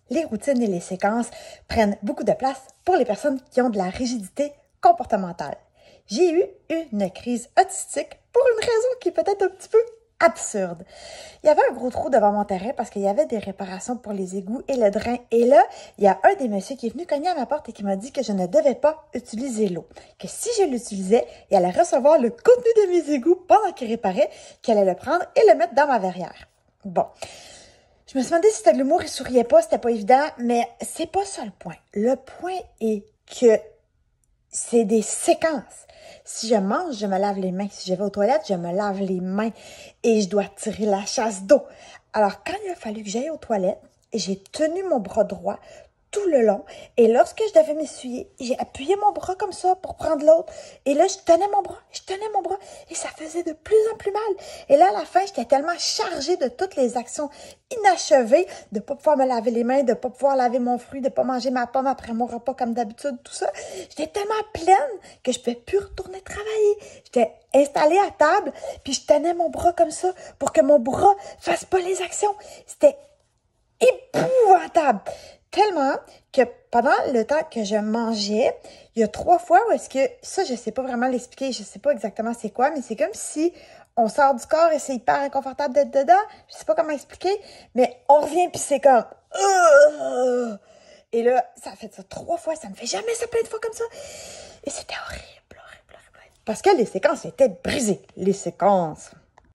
les routines et les séquences prennent beaucoup de place pour les personnes qui ont de la rigidité comportementale. J'ai eu une crise autistique pour une raison qui est peut-être un petit peu absurde. Il y avait un gros trou devant mon terrain parce qu'il y avait des réparations pour les égouts et le drain. Et là, il y a un des messieurs qui est venu cogner à ma porte et qui m'a dit que je ne devais pas utiliser l'eau. Que si je l'utilisais, il allait recevoir le contenu de mes égouts pendant qu'il réparait, qu'il allait le prendre et le mettre dans ma verrière. Bon. Je me suis demandé si c'était de l'humour, il souriait pas, c'était pas évident, mais c'est pas ça le point. Le point est que c'est des séquences. Si je mange, je me lave les mains. Si je vais aux toilettes, je me lave les mains. Et je dois tirer la chasse d'eau. Alors, quand il a fallu que j'aille aux toilettes, j'ai tenu mon bras droit tout le long. Et lorsque je devais m'essuyer, j'ai appuyé mon bras comme ça pour prendre l'autre. Et là, je tenais mon bras. Et ça faisait de plus en plus mal. Et là, à la fin, j'étais tellement chargée de toutes les actions inachevées, de pas pouvoir me laver les mains, de pas pouvoir laver mon fruit, de pas manger ma pomme après mon repas comme d'habitude, tout ça. J'étais tellement pleine que je pouvais plus retourner travailler. J'étais installée à table, puis je tenais mon bras comme ça pour que mon bras fasse pas les actions. C'était épouvantable. Tellement que pendant le temps que je mangeais, il y a 3 fois où est-ce que, ça je sais pas vraiment l'expliquer, je sais pas exactement c'est quoi, mais c'est comme si on sort du corps et c'est hyper inconfortable d'être dedans. Je sais pas comment expliquer, mais on revient puis c'est comme et là, ça a fait ça 3 fois, ça me fait jamais ça plein de fois comme ça. Et c'était horrible. Parce que les séquences étaient brisées. Les séquences.